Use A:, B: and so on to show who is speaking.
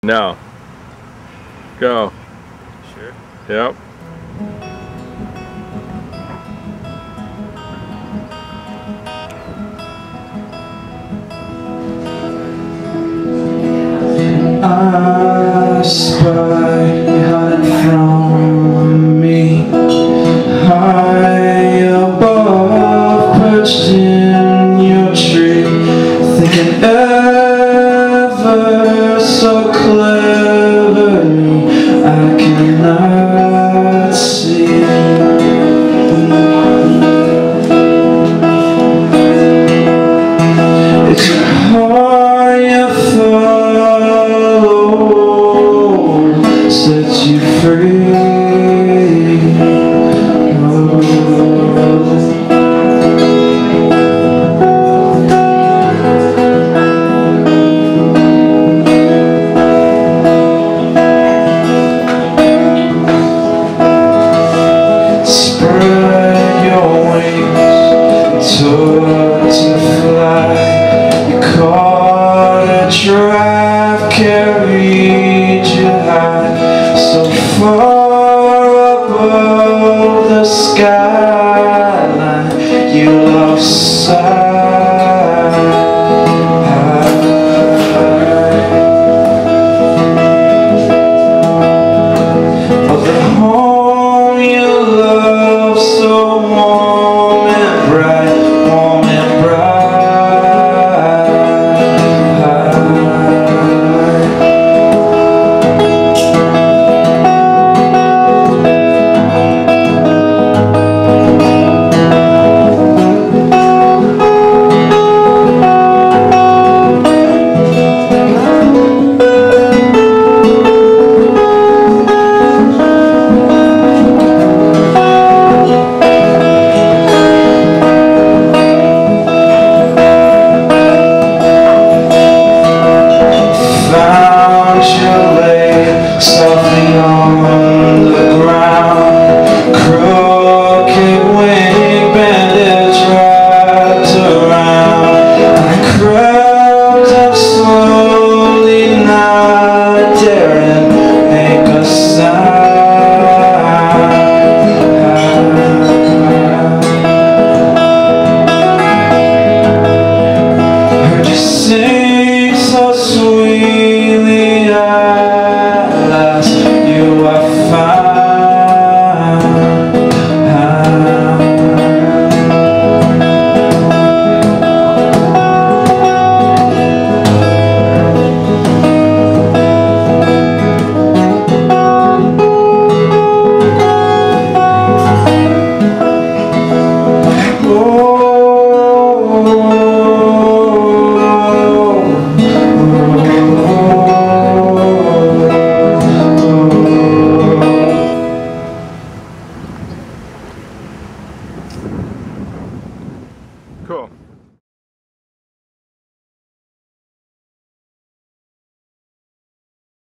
A: No. Go.
B: Sure.
A: Yep.
C: I spy you hiding from me, high above, perched in your tree, thinking ever so cleverly. I cannot see. It's your heart you follow, set you free. Spread your wings, took to fly. You caught a drive, carried you high, so far above the skyline, you lost sight of the home you love, so warm and bright, warm and softly on the ground, crooked wing bandage wrapped around. I crept up slowly, not daring make a sound. Heard you sing so sweetly, you are found.
A: Cool.